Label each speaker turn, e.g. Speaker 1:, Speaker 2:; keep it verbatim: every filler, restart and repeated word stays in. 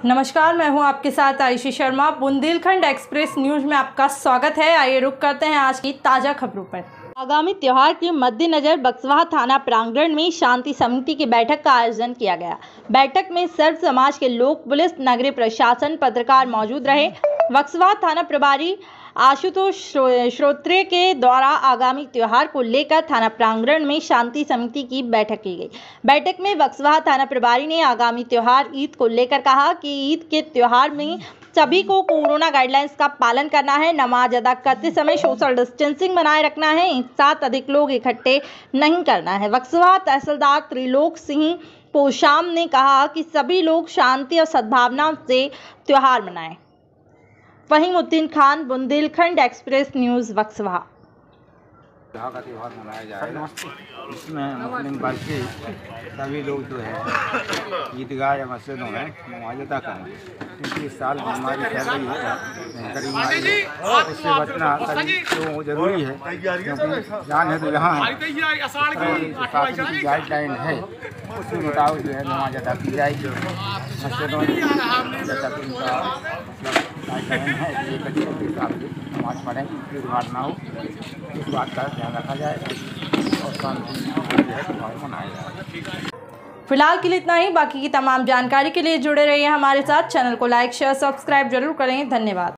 Speaker 1: नमस्कार, मैं हूं आपके साथ आयुषी शर्मा। बुंदेलखंड एक्सप्रेस न्यूज में आपका स्वागत है। आइए रुक करते हैं आज की ताज़ा खबरों पर। आगामी त्योहार के मद्देनजर बक्सवाहा थाना प्रांगण में शांति समिति की बैठक का आयोजन किया गया। बैठक में सर्व समाज के लोग, पुलिस, नगरीय प्रशासन, पत्रकार मौजूद रहे। बक्सवाहा थाना प्रभारी आशुतोष श्रोत्रिय के द्वारा आगामी त्योहार को लेकर थाना प्रांगण में शांति समिति की बैठक की गई। बैठक में बक्सवाहा थाना प्रभारी ने आगामी त्योहार ईद को लेकर कहा कि ईद के त्योहार में सभी को कोरोना गाइडलाइंस का पालन करना है। नमाज अदा करते समय सोशल डिस्टेंसिंग बनाए रखना है। एक साथ अधिक लोग इकट्ठे नहीं करना है। बक्सवाहा तहसीलदार त्रिलोक सिंह पोशाम ने कहा कि सभी लोग शांति और सद्भावना से त्योहार मनाएं। Fahimuddin Khan, Bundelkhand express news, Buxwaha.
Speaker 2: का त्यौहार मनाया जाएगा। इसमें मुस्लिम वर्ग के सभी लोग जो है ईदगाह या मस्जिदों में नमाज अदा करें, क्योंकि इस साल बीमारी फैल रही है, भयंकर बीमारी है। इससे बचना सभी लोगों को जरूरी है, क्योंकि जान है तो यहाँ है। शासन की गाइडलाइन है, उसके मुताबिक जो है नमाज अदा की जाएगी। मस्जिदों में जैसा कि उनका गाइडलाइन है कि एक अच्छे के हिसाब से नमाज पढ़ें, भीड़ भाड़ ना हो, इस बात का ध्यान रखा जाए और शांति जो है त्योहार मनाया जाए।
Speaker 1: फिलहाल के लिए इतना ही। बाकी की तमाम जानकारी के लिए जुड़े रहिए हमारे साथ। चैनल को लाइक, शेयर, सब्सक्राइब जरूर करें। धन्यवाद।